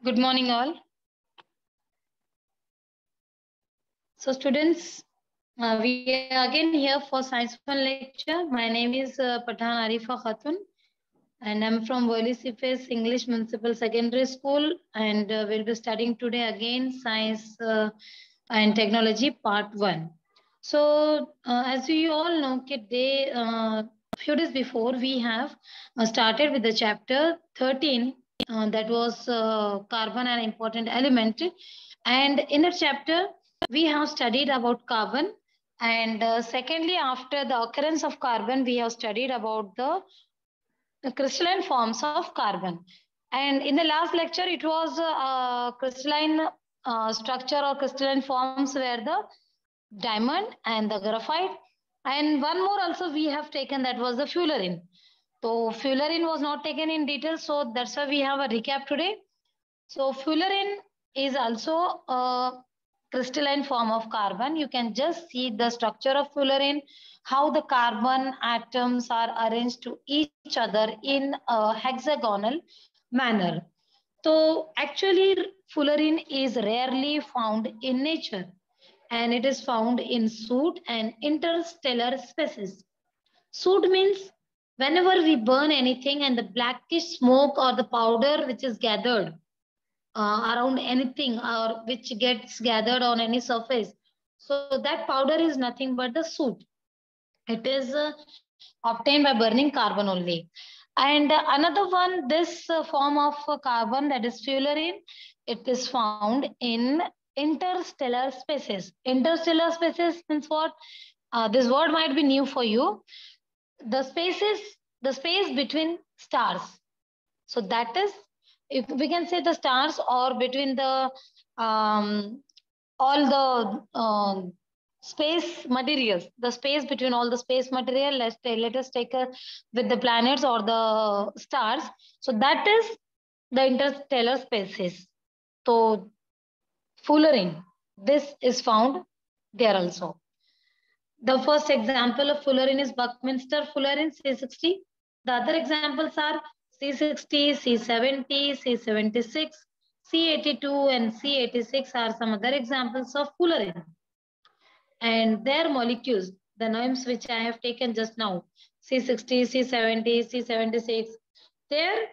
Good morning, all. So, students, we are again here for Science Fun lecture. My name is Pathan Arifa Khatun, and I'm from Worli CFS English Municipal Secondary School, and we'll be studying today again Science and Technology Part 1. So, as you all know, today, few days before, we have started with the chapter 13, that was carbon, an important element. And in that chapter, we have studied about carbon. And secondly, after the occurrence of carbon, we have studied about the crystalline forms of carbon. And in the last lecture, it was crystalline structure or crystalline forms were the diamond and the graphite. And one more also we have taken, that was the fullerene. So fullerene was not taken in detail, so that's why we have a recap today. So fullerene is also a crystalline form of carbon. You can just see the structure of fullerene, how the carbon atoms are arranged to each other in a hexagonal manner. So actually fullerene is rarely found in nature, and it is found in soot and interstellar spaces. Soot means whenever we burn anything and the blackish smoke or the powder which is gathered around anything or which gets gathered on any surface. So that powder is nothing but the soot. It is obtained by burning carbon only. And another one, this form of carbon, that is fullerene, it is found in interstellar spaces. Interstellar spaces means what? This word might be new for you. The space is the space between stars. So that is, if we can say, the stars, or between the all the space materials, the space between all the space material. Let us take with the planets or the stars. So that is the interstellar spaces. So fullerene, this is found there also. The first example of fullerene is Buckminster fullerene C60. The other examples are C60, C70, C76, C82 and C86 are some other examples of fullerene. And their molecules, the names which I have taken just now, C60, C70, C76, their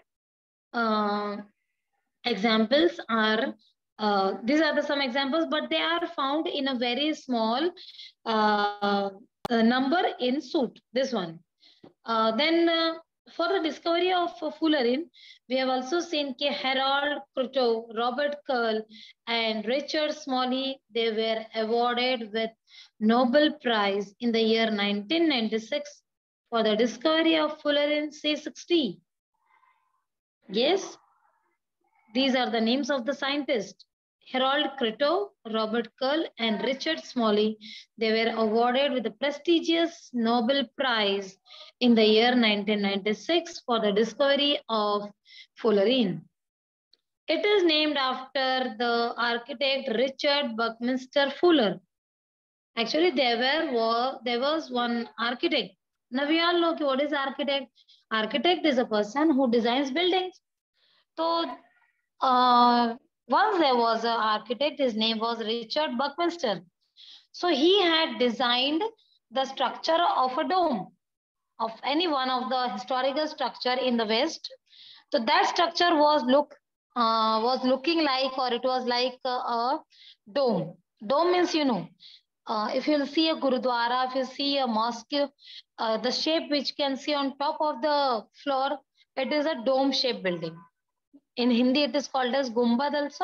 examples are, these are some examples, but they are found in a very small number in soot, this one. Then for the discovery of fullerene, we have also seen Harold Kroto, Robert Curl, and Richard Smalley. They were awarded with Nobel Prize in the year 1996 for the discovery of fullerene C60. Yes, these are the names of the scientists. Harold Kroto, Robert Curl, and Richard Smalley. They were awarded with the prestigious Nobel Prize in the year 1996 for the discovery of fullerene. It is named after the architect Richard Buckminster Fuller. Actually, there was one architect. Now we all know what is architect. Architect is a person who designs buildings. So once there was an architect, his name was Richard Buckminster. So he had designed the structure of a dome, of any one of the historical structure in the West. So that structure was looking like, or it was like a dome. Dome means, if you'll see a Gurudwara, if you see a mosque, the shape which can see on top of the floor, it is a dome shaped building. In Hindi, it is called as Gumbad also.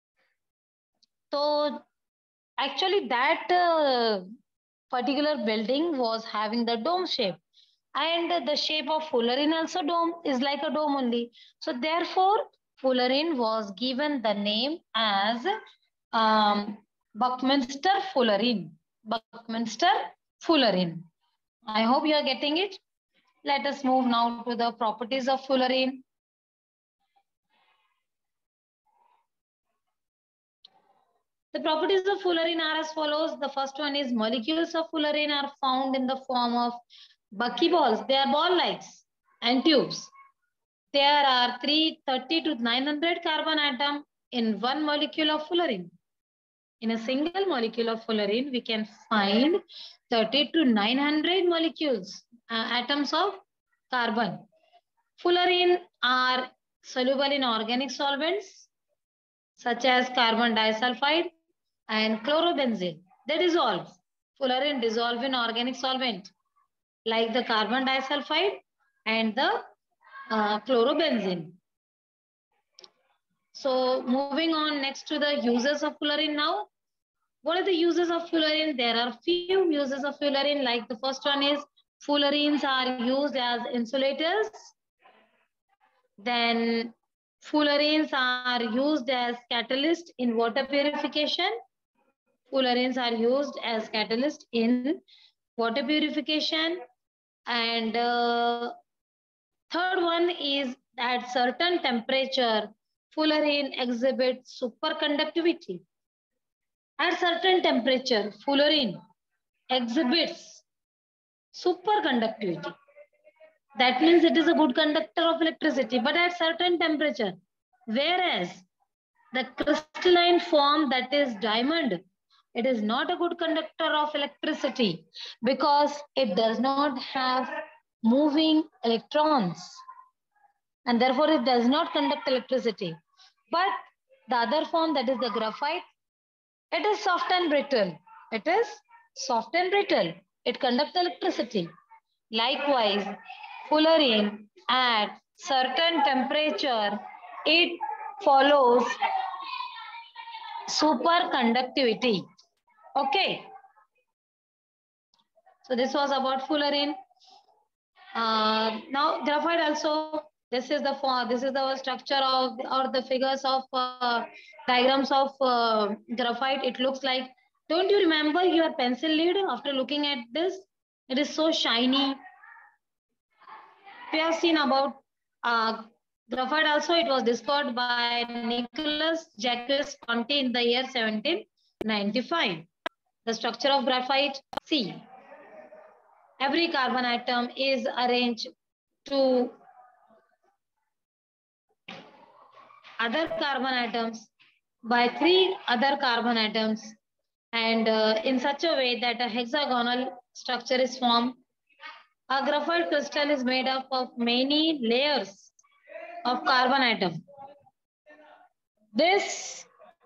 So actually that particular building was having the dome shape. And the shape of fullerene also dome is like a dome only. So therefore, fullerene was given the name as Buckminster fullerene. Buckminster fullerene. I hope you are getting it. Let us move now to the properties of fullerene. The properties of fullerene are as follows. The first one is molecules of fullerene are found in the form of buckyballs. They are ball-like and tubes. there are 330 to 900 carbon atom in one molecule of fullerene. In a single molecule of fullerene, we can find 30 to 900 molecules, atoms of carbon. Fullerene are soluble in organic solvents such as carbon disulfide and chlorobenzene. They dissolve. Fullerene dissolve in organic solvent like the carbon disulfide and the chlorobenzene. So moving on next to the uses of fullerene now. What are the uses of fullerene? There are few uses of fullerene. Like the first one is fullerenes are used as insulators. Then fullerenes are used as catalyst in water purification. Fullerenes are used as catalyst in water purification. And third one is at certain temperature, fullerene exhibits superconductivity. At certain temperature, fullerene exhibits superconductivity. That means it is a good conductor of electricity, but at certain temperature. Whereas the crystalline form, that is diamond, it is not a good conductor of electricity because it does not have moving electrons, and therefore it does not conduct electricity. But the other form, that is the graphite, it is soft and brittle. It is soft and brittle. It conducts electricity. Likewise, fullerene at certain temperature, it follows superconductivity. Okay. So this was about fullerene. Now graphite also. This is the structure of or the figures of diagrams of graphite. It looks like. Don't you remember your pencil lead? After looking at this, it is so shiny. We have seen about graphite also. It was discovered by Nicolas Jacques Conti in the year 1795. The structure of graphite. See, every carbon atom is arranged to other carbon atoms by 3 other carbon atoms, and in such a way that a hexagonal structure is formed. A graphite crystal is made up of many layers of carbon atom. These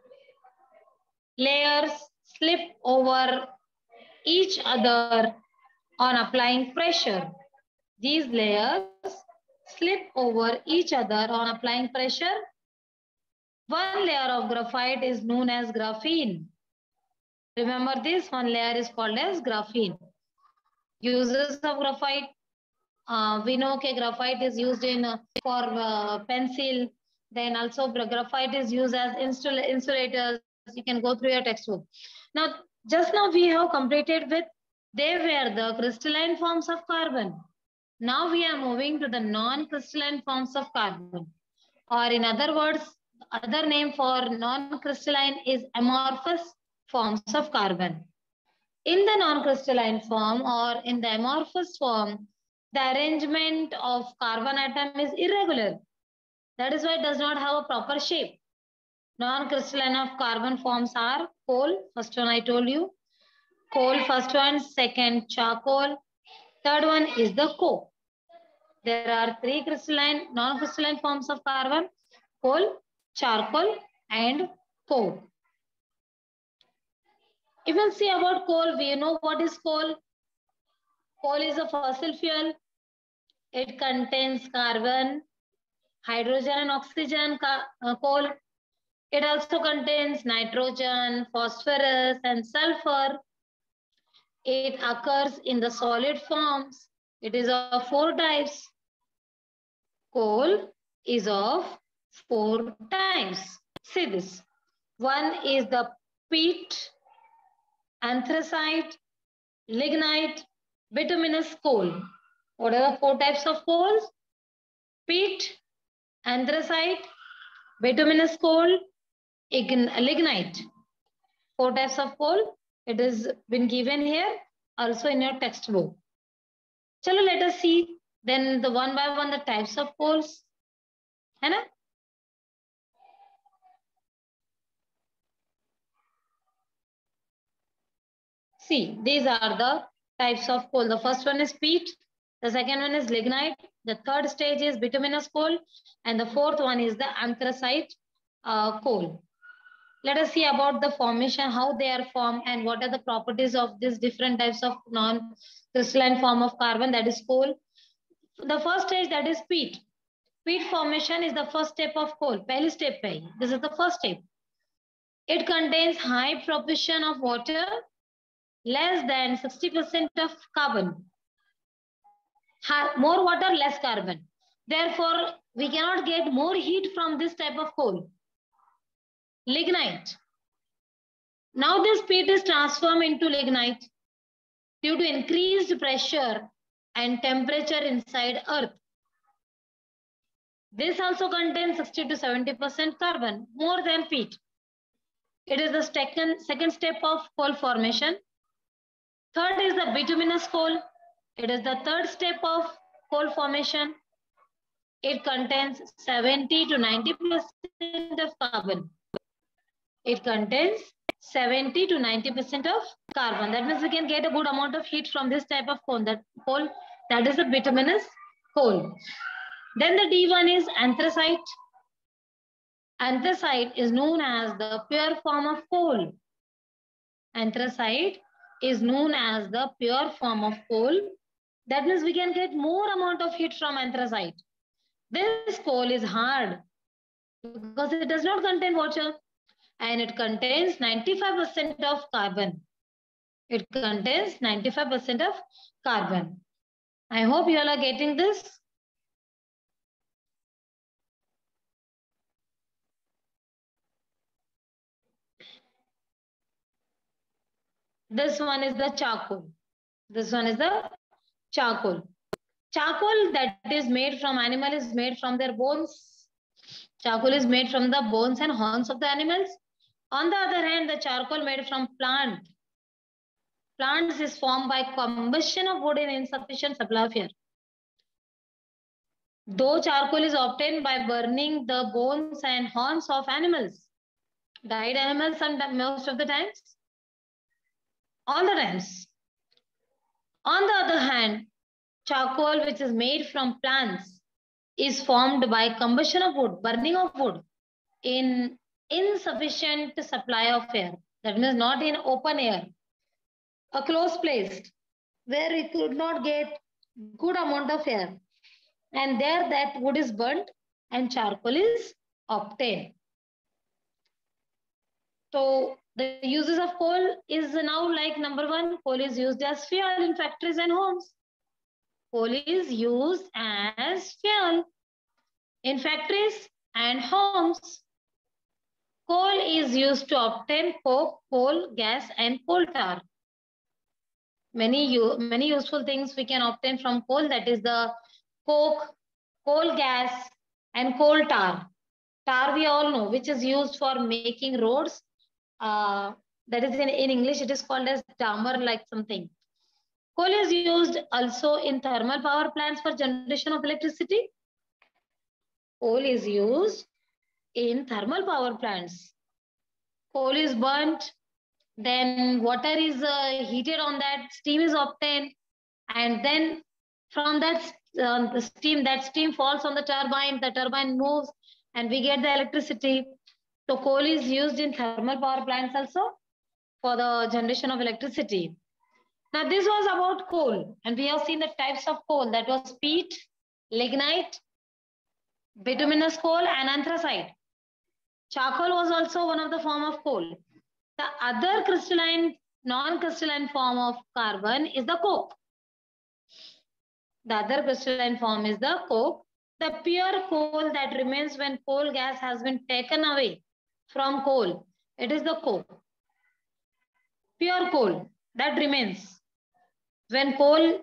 layers slip over each other on applying pressure. These layers slip over each other on applying pressure. One layer of graphite is known as graphene. Remember this, one layer is called as graphene. Uses of graphite. We know that graphite is used in for pencil. Then also graphite is used as insulators. You can go through your textbook. Now, just now we have completed with, they were the crystalline forms of carbon. Now we are moving to the non-crystalline forms of carbon. Or in other words, other name for non-crystalline is amorphous forms of carbon. In the non-crystalline form or in the amorphous form, the arrangement of carbon atom is irregular. That is why it does not have a proper shape. Non-crystalline of carbon forms are coal, first one I told you. Coal, first one. Second, charcoal. Third one is the coke. There are 3 crystalline, non-crystalline forms of carbon: coal, charcoal, and coke. If you see about coal, we know what is coal. Coal is a fossil fuel. It contains carbon, hydrogen, and oxygen. Coal. It also contains nitrogen, phosphorus, and sulfur. It occurs in the solid forms. It is of 4 types. Coal is of 4 types. See this. One is the peat, anthracite, lignite, bituminous coal. What are the 4 types of coals? Peat, anthracite, bituminous coal, lignite. 4 types of coal. It has been given here also in your textbook. Chalo, let us see then the one by one the types of coals. है ना? See, these are the types of coal. The first one is peat. The second one is lignite. The third stage is bituminous coal. And the fourth one is the anthracite coal. Let us see about the formation, how they are formed, and what are the properties of these different types of non-crystalline form of carbon, that is coal. The first stage, that is peat. Peat formation is the first step of coal. Pehli step hai. This is the first step. It contains high proportion of water, less than 60% of carbon. More water, less carbon. Therefore, we cannot get more heat from this type of coal. Lignite. Now this peat is transformed into lignite due to increased pressure and temperature inside earth. This also contains 60 to 70% carbon, more than peat. It is the second step of coal formation. Third is the bituminous coal. It is the third step of coal formation. It contains 70 to 90% of carbon. It contains 70 to 90% of carbon. That means we can get a good amount of heat from this type of coal. That is the bituminous coal. Then the D1 is anthracite. Anthracite is known as the pure form of coal. Anthracite is known as the pure form of coal. That means we can get more amount of heat from anthracite. This coal is hard because it does not contain water, and it contains 95% of carbon. It contains 95% of carbon. I hope you all are getting this. This one is the charcoal. This one is the charcoal. Charcoal that is made from animal is made from their bones. Charcoal is made from the bones and horns of the animals. On the other hand, the charcoal made from plants is formed by combustion of wood in insufficient supply of air. Though charcoal is obtained by burning the bones and horns of animals, died animals, and most of the times, all the times. On the other hand, charcoal which is made from plants is formed by combustion of wood, burning of wood in insufficient supply of air. That means not in open air, a closed place where it could not get good amount of air. And there that wood is burnt and charcoal is obtained. So the uses of coal is now like number one, coal is used as fuel in factories and homes. Coal is used as fuel in factories and homes. Coal is used to obtain coke, coal, gas, and coal tar. Many useful things we can obtain from coal, that is the coke, coal gas, and coal tar. Tar we all know, which is used for making roads. That is in English, it is called as dammer like something. Coal is used also in thermal power plants for generation of electricity. Coal is used in thermal power plants. Coal is burnt, then water is heated on that, steam is obtained, and then from that steam falls on the turbine moves, and we get the electricity. So coal is used in thermal power plants also for the generation of electricity. Now this was about coal, and we have seen the types of coal, that was peat, lignite, bituminous coal, and anthracite. Charcoal was also one of the form of coal. The other crystalline, non-crystalline form of carbon is the coke. The other crystalline form is the coke. The pure coal that remains when coal gas has been taken away from coal, it is the coke. Pure coal that remains when coal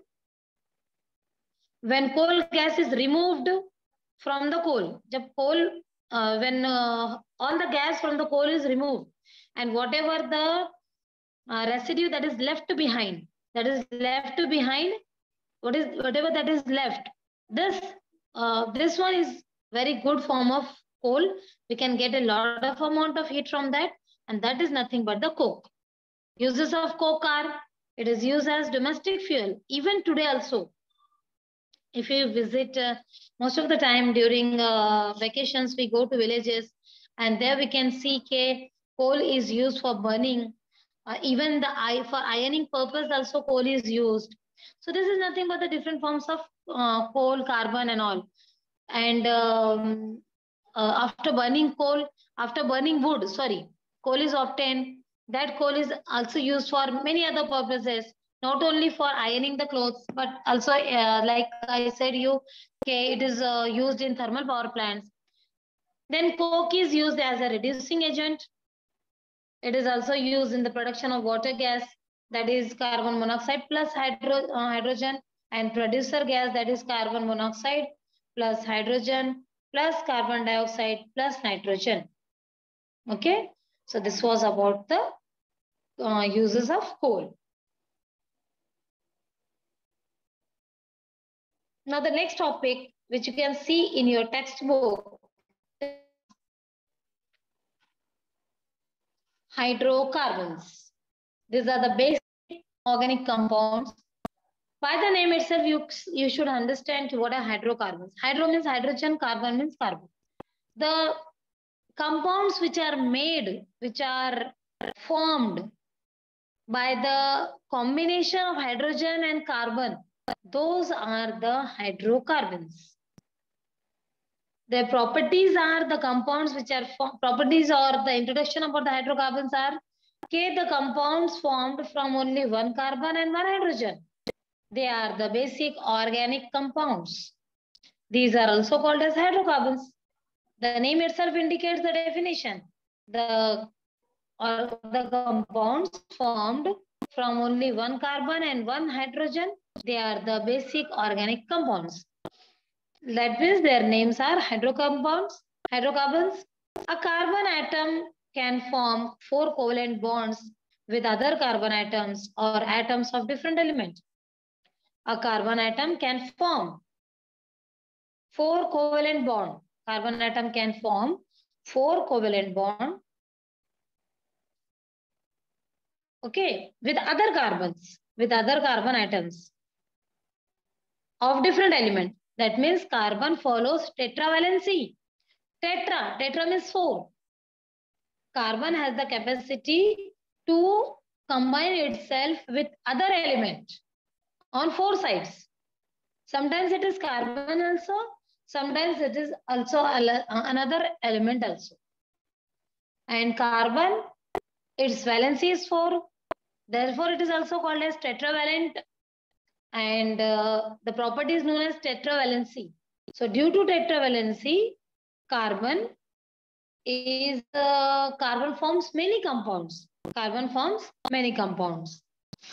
gas is removed from the coal. When all the gas from the coal is removed, and whatever the residue that is left behind, whatever that is left, this one is very good form of coal. We can get a lot of amount of heat from that, and that is nothing but the coke. Uses of coke are, it is used as domestic fuel. Even today also, if you visit most of the time during vacations, we go to villages, and there we can see coal is used for burning. Even for ironing purpose also coal is used. So this is nothing but the different forms of coal, carbon and all. And after burning wood, sorry, coal is obtained. That coal is also used for many other purposes, not only for ironing the clothes, but also, like I said, it is used in thermal power plants. Then coke is used as a reducing agent. It is also used in the production of water gas, that is carbon monoxide plus hydrogen, and producer gas, that is carbon monoxide plus hydrogen plus carbon dioxide plus nitrogen. Okay, so this was about the uses of coal. Now the next topic, which you can see in your textbook, hydrocarbons. These are the basic organic compounds. By the name itself, you should understand what are hydrocarbons. Hydro means hydrogen, carbon means carbon. The compounds which are made, which are formed by the combination of hydrogen and carbon, those are the hydrocarbons. Their properties are the compounds which are properties, or the introduction about the hydrocarbons are the compounds formed from only one carbon and one hydrogen. They are the basic organic compounds. These are also called as hydrocarbons. The name itself indicates the definition. The compounds formed from only one carbon and one hydrogen, they are the basic organic compounds. That means their names are hydrocarbons. A carbon atom can form 4 covalent bonds with other carbon atoms or atoms of different elements. A carbon atom can form 4 covalent bond. Carbon atom can form 4 covalent bond, okay, with other carbon atoms of different element. That means carbon follows tetravalency. Tetra means 4. Carbon has the capacity to combine itself with other element on 4 sides. Sometimes it is carbon also, sometimes it is also another element also. And carbon, its valency is 4. Therefore, it is also called as tetravalent, and the property is known as tetravalency. So due to tetravalency, carbon forms many compounds. Carbon forms many compounds.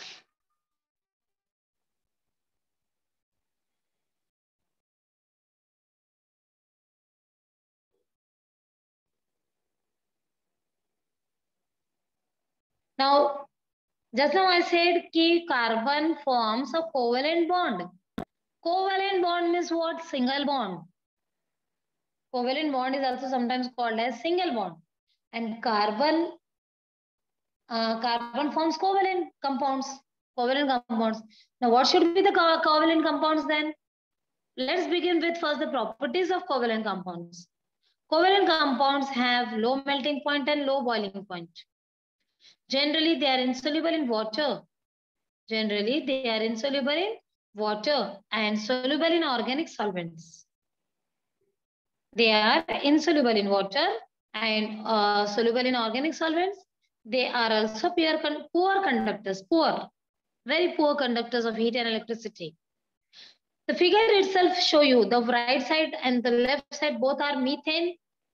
Now, just now I said that carbon forms a covalent bond. Covalent bond means what? Single bond. Covalent bond is also sometimes called as single bond. And carbon forms covalent compounds. Now, what should be the covalent compounds then? Let's begin with first the properties of covalent compounds. Covalent compounds have low melting point and low boiling point. Generally, they are insoluble in water. And soluble in organic solvents. They are insoluble in water and soluble in organic solvents. They are also poor conductors, very poor conductors of heat and electricity. The figure itself show you the right side and the left side both are methane.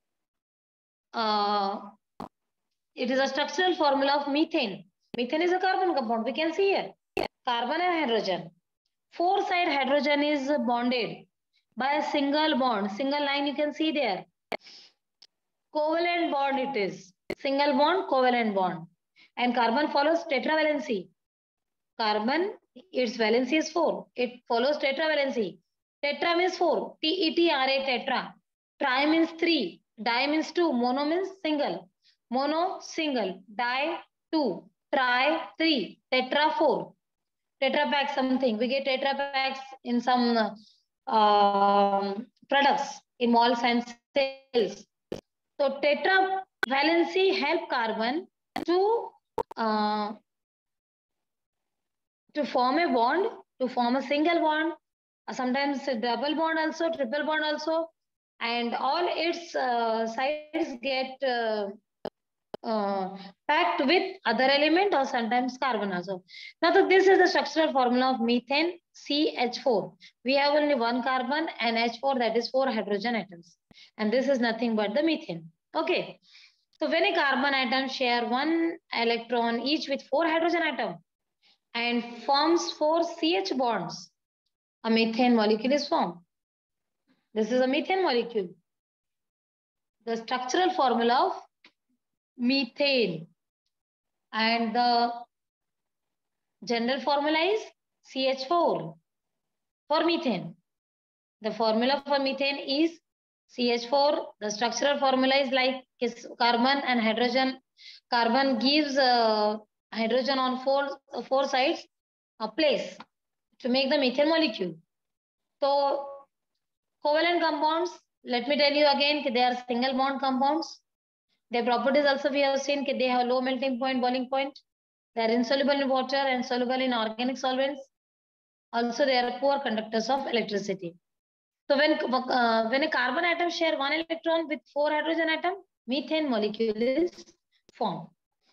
It is a structural formula of methane. Methane is a carbon compound. We can see here. Carbon and hydrogen. 4-side hydrogen is bonded by a single bond. Single line you can see there. Covalent bond it is. Single bond, covalent bond. And carbon follows tetravalency. Carbon, its valency is 4. It follows tetravalency. Tetra means 4. T-E-T-R-A, tetra. Tri means 3. Di means 2. Mono means single. Mono, single. Di, 2. Tri, 3. Tetra, 4. Tetra Pak something. We get Tetra Paks in some products in malls and sales. So tetra valency help carbon to form a bond, to form a single bond, sometimes a double bond also, triple bond also, and all its sides get packed with other element or sometimes carbon also. Now, this is the structural formula of methane, CH4. We have only one carbon and H4, that is 4 hydrogen atoms. And this is nothing but the methane. Okay. So when a carbon atom share one electron each with 4 hydrogen atom and forms 4 CH bonds, a methane molecule is formed. This is a methane molecule. The structural formula of methane, and the general formula is CH4 for methane. The formula for methane is CH4. The structural formula is like carbon and hydrogen. Carbon gives hydrogen on four sides a place to make the methane molecule. So covalent compounds, let me tell you again, they are single bond compounds. Their properties also we have seen, they have low melting point, boiling point. They are insoluble in water and soluble in organic solvents. Also, they are poor conductors of electricity. So when a carbon atom share one electron with 4 hydrogen atom, methane molecule is formed.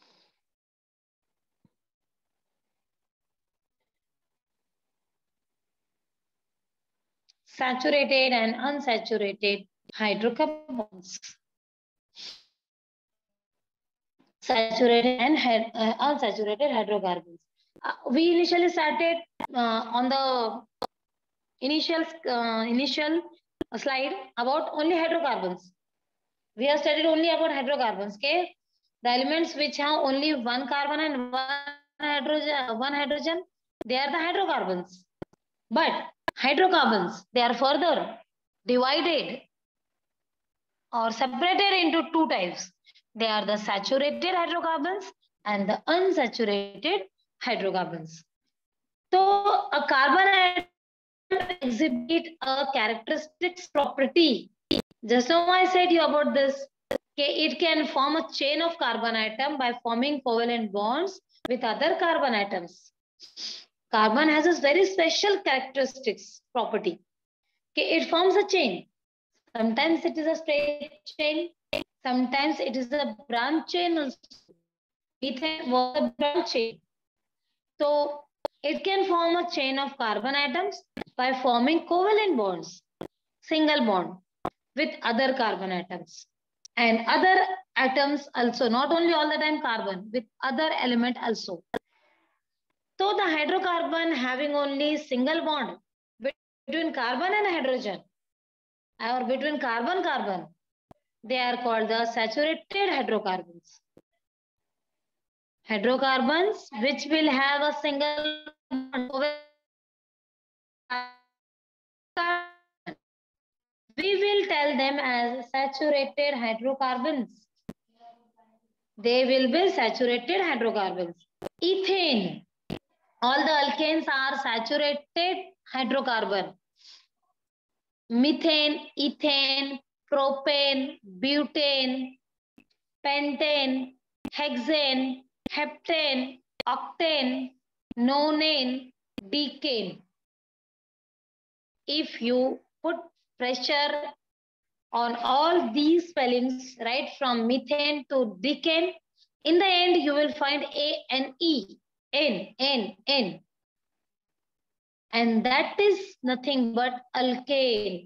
Saturated and unsaturated hydrocarbons. Saturated and unsaturated hydrocarbons. We initially started on the initial slide about only hydrocarbons. We have studied only about hydrocarbons. Okay, the elements which have only one carbon and one hydrogen, they are the hydrocarbons. But hydrocarbons, they are further divided or separated into two types. They are the saturated hydrocarbons and the unsaturated hydrocarbons. So a carbon atom exhibit a characteristics property. Just now I said you about this. Okay, it can form a chain of carbon atom by forming covalent bonds with other carbon atoms. Carbon has a very special characteristics property. Okay, it forms a chain. Sometimes it is a straight chain. Sometimes it is a branch chain also. Methane was a branch chain. So it can form a chain of carbon atoms by forming covalent bonds, single bond with other carbon atoms. And other atoms also, not only all the time carbon, with other element also. So the hydrocarbon having only single bond between carbon and hydrogen, or between carbon-carbon, they are called the saturated hydrocarbons. Hydrocarbons which will have a single bond. We will tell them as saturated hydrocarbons. They will be saturated hydrocarbons. Ethane. All the alkanes are saturated hydrocarbon. Methane, ethane, propane, butane, pentane, hexane, heptane, octane, nonane, decane. If you put pressure on all these spellings, right from methane to decane, in the end you will find A-N-E, N. And that is nothing but alkane.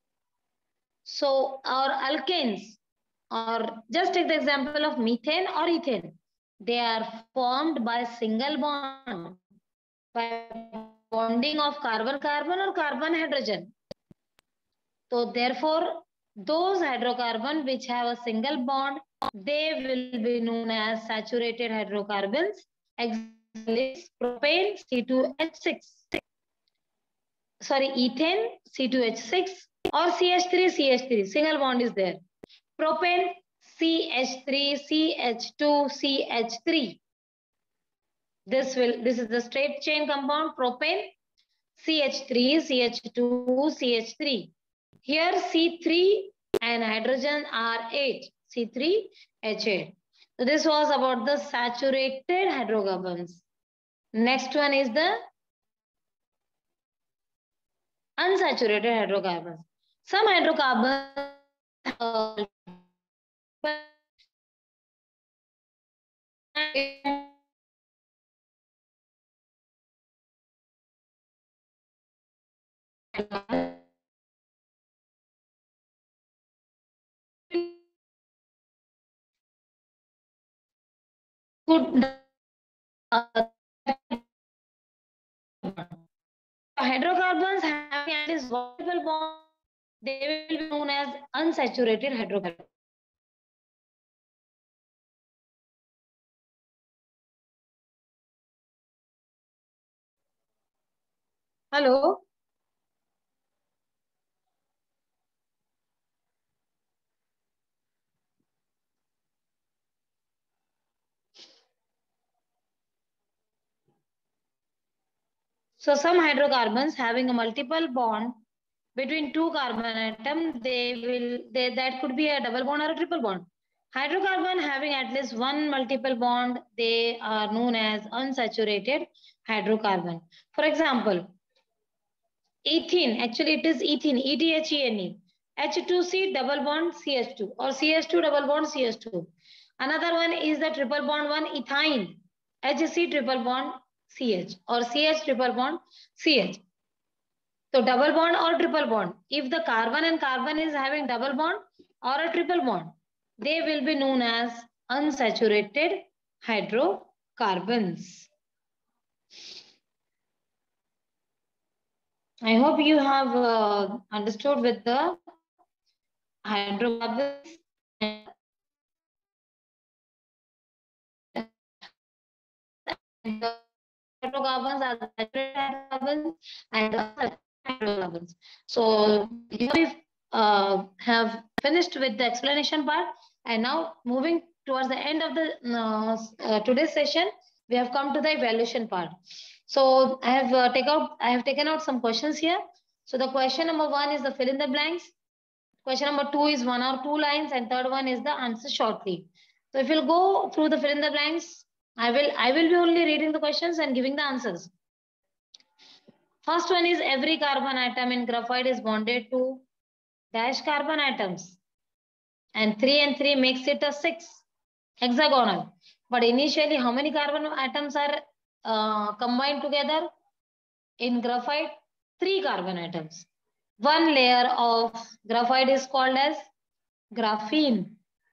So our alkanes, or just take the example of methane or ethane, they are formed by single bond, by bonding of carbon-carbon or carbon-hydrogen. So therefore, those hydrocarbons which have a single bond, they will be known as saturated hydrocarbons. Example is propane, C2H6. Sorry, ethane, C2H6, or CH3, single bond is there. Propane, CH3, CH2, CH3. This is the straight chain compound, propane, CH3, CH2, CH3. Here C3 and hydrogen are 8, C3H8. So this was about the saturated hydrocarbons. Next one is the unsaturated hydrocarbons. Some hydrocarbons hydrocarbons having at least multiple bonds, they will be known as unsaturated hydrocarbons. Hello. So some hydrocarbons having a multiple bond between two carbon atoms, that could be a double bond or a triple bond. Hydrocarbon having at least one multiple bond, they are known as unsaturated hydrocarbon. For example, ethene, actually it is ethene, ETHENE, H2C double bond CH2 or CH2 double bond CH2. Another one is the triple bond one, ethyne, HC triple bond CH or CH triple bond CH. So double bond or triple bond. If the carbon and carbon is having double bond or a triple bond, they will be known as unsaturated hydrocarbons. I hope you have understood with the hydrocarbons. Hydrocarbons are saturated hydrocarbons and hydrocarbons. So here we have finished with the explanation part, and now moving towards the end of the today's session, we have come to the evaluation part. So I have taken out some questions here. So the question number 1 is the fill in the blanks. Question number 2 is 1 or 2 lines, and third one is the answer shortly. So if you'll go through the fill in the blanks, I will be only reading the questions and giving the answers. First one is every carbon atom in graphite is bonded to dash carbon atoms, and 3 and 3 makes it a 6 hexagonal. But initially, how many carbon atoms are combined together in graphite? 3 carbon atoms. One layer of graphite is called as graphene.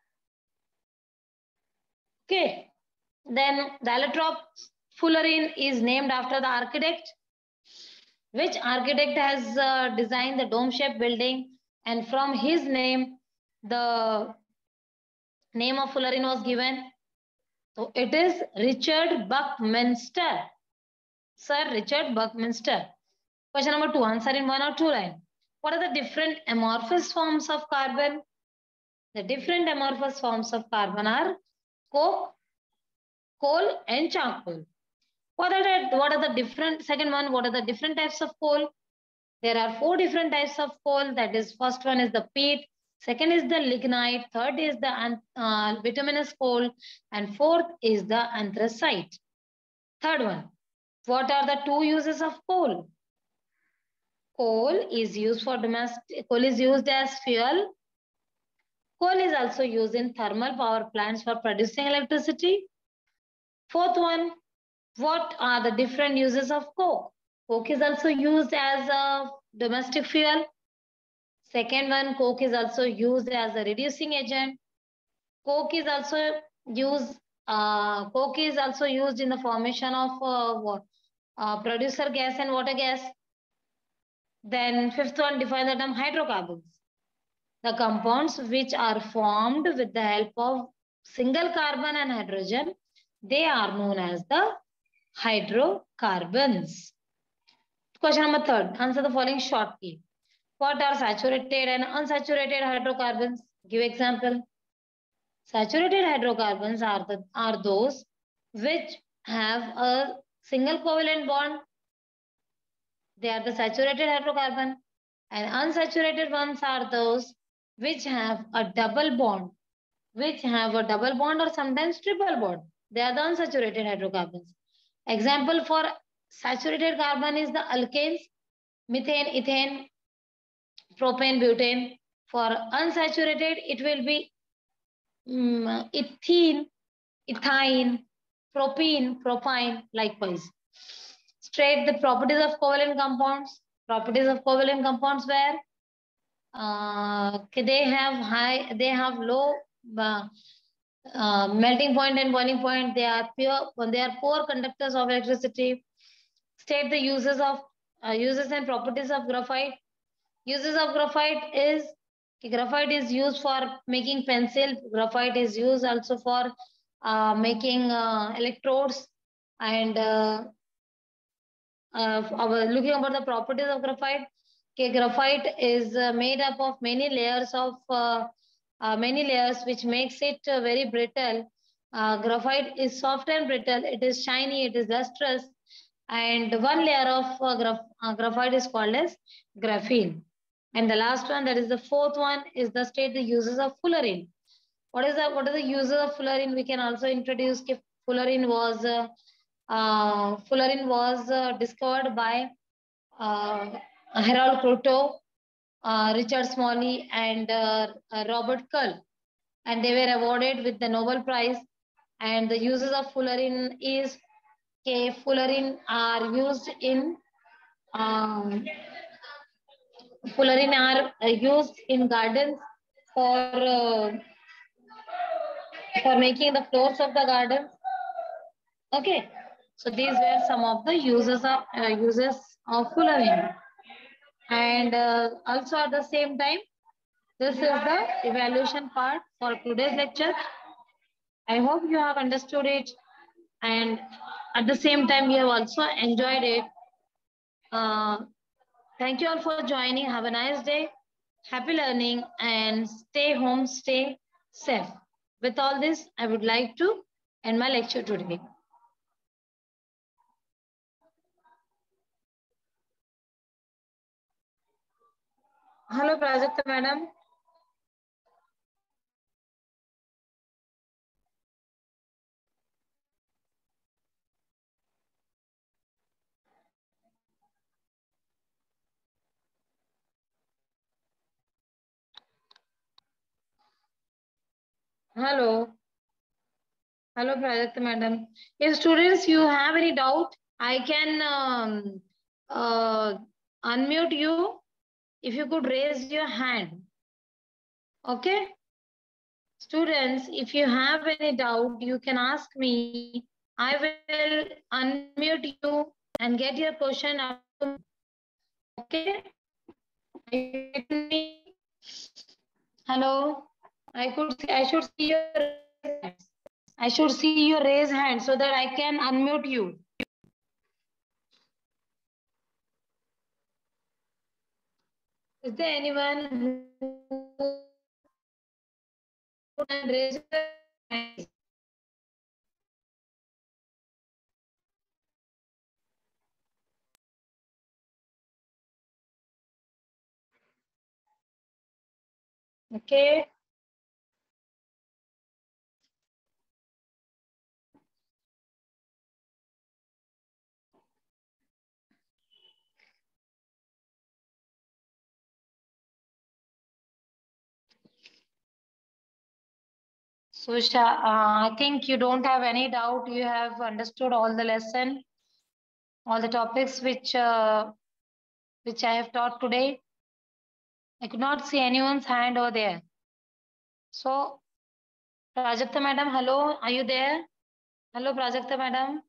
Okay. Then the allotrope fullerene is named after the architect. Which architect has designed the dome-shaped building, and from his name, the name of fullerene was given? So it is Richard Buckminster. Sir Richard Buckminster. Question number 2, answer in 1 or 2 line. What are the different amorphous forms of carbon? The different amorphous forms of carbon are coke, coal, and charcoal. What are the different, second one, what are the different types of coal? There are 4 different types of coal. That is, first one is the peat, second is the lignite, third is the bituminous coal, and fourth is the anthracite. Third one, what are the 2 uses of coal? Coal is used as fuel. Coal is also used in thermal power plants for producing electricity. Fourth one, what are the different uses of coke? Coke is also used as a domestic fuel. Second one, coke is also used as a reducing agent. Coke is also used in the formation of producer gas and water gas. Then fifth one, define the term hydrocarbons. The compounds which are formed with the help of single carbon and hydrogen, they are known as the hydrocarbons. Question number 3, answer the following shortly. What are saturated and unsaturated hydrocarbons? Give example. Saturated hydrocarbons are those which have a single covalent bond. They are the saturated hydrocarbon. And unsaturated ones are those which have a double bond, or sometimes triple bond. They are the unsaturated hydrocarbons. Example for saturated carbon is the alkanes, methane, ethane, propane, butane. For unsaturated, it will be ethene, ethyne, propene, propine, likewise. State the properties of covalent compounds. Properties of covalent compounds where they have low melting point and boiling point. They are poor conductors of electricity. State the uses and properties of graphite. Uses of graphite is used for making pencil. Graphite is used also for making electrodes. And looking about the properties of graphite. Okay, graphite is made up of many layers which makes it very brittle. Graphite is soft and brittle. It is shiny. It is lustrous. And one layer of graphite is called as graphene. And the last one, that is the fourth one, is the uses of fullerene. What are the uses of fullerene? We can also introduce if fullerene was discovered by Harold Kroto, Richard Smalley, and Robert Kull, and they were awarded with the Nobel Prize. And the uses of fullerene is fullerene are used in gardens for making the floors of the garden. Okay, so these were some of the uses of fullerene. And also at the same time, this is the evaluation part for today's lecture. I hope you have understood it, and at the same time you have also enjoyed it. Thank you all for joining. Have a nice day. Happy learning, and stay home, stay safe. With all this, I would like to end my lecture today. Hello, Prajakta madam. Hello. Hello, Prajakta madam. If students, you have any doubt, I can unmute you. If you could raise your hand. Okay. Students, if you have any doubt, you can ask me. I will unmute you and get your question out. Okay. Hello. I should see your raised hand so that I can unmute you. Is there anyone who can raise their hand? Okay. So, I think you don't have any doubt. You have understood all the lesson, all the topics which I have taught today. I could not see anyone's hand over there. So, Prajakta madam, hello, are you there? Hello, Prajakta madam.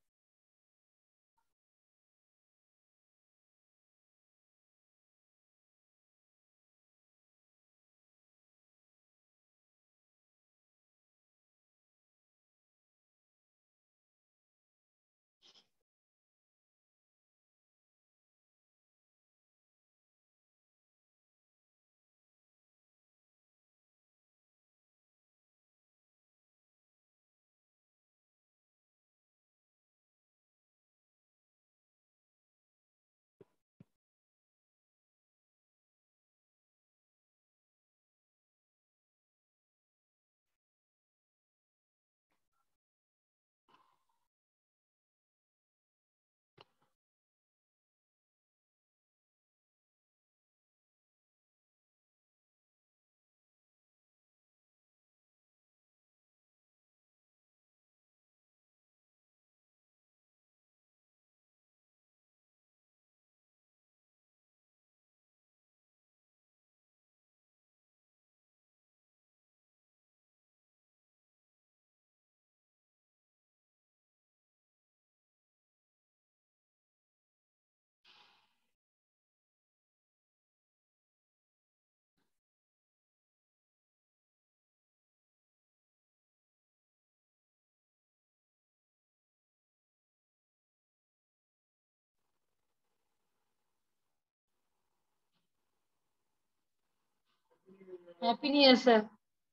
Happy New Year, sir.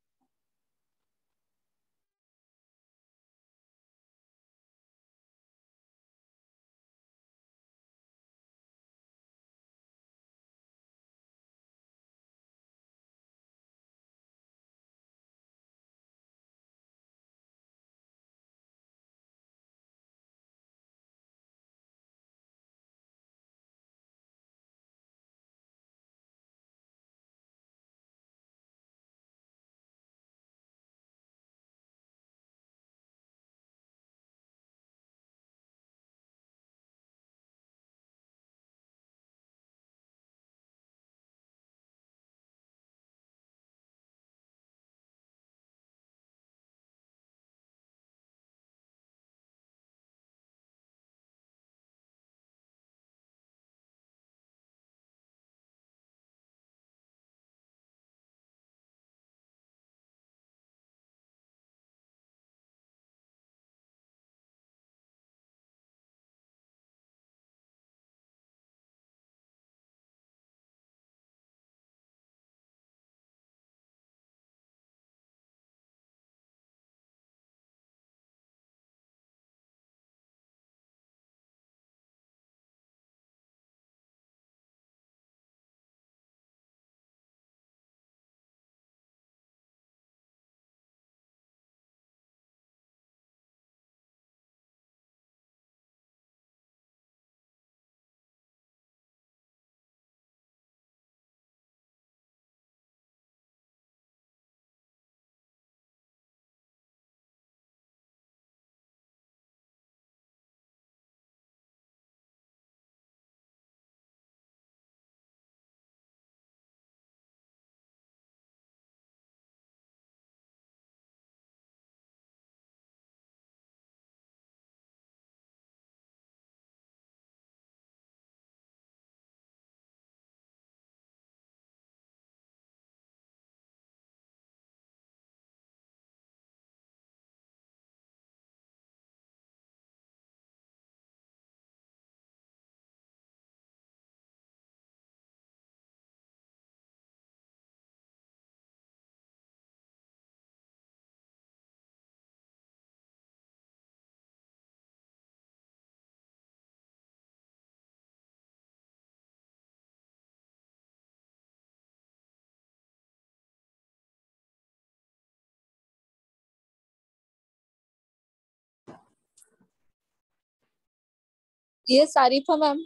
Yes, Arifa ma'am.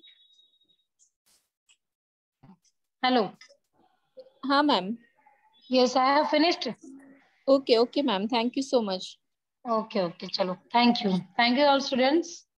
Hello. हाँ ma'am. Yes, I have finished. Okay, okay ma'am. Thank you so much. Okay, okay. Chalo. Thank you. Thank you all students.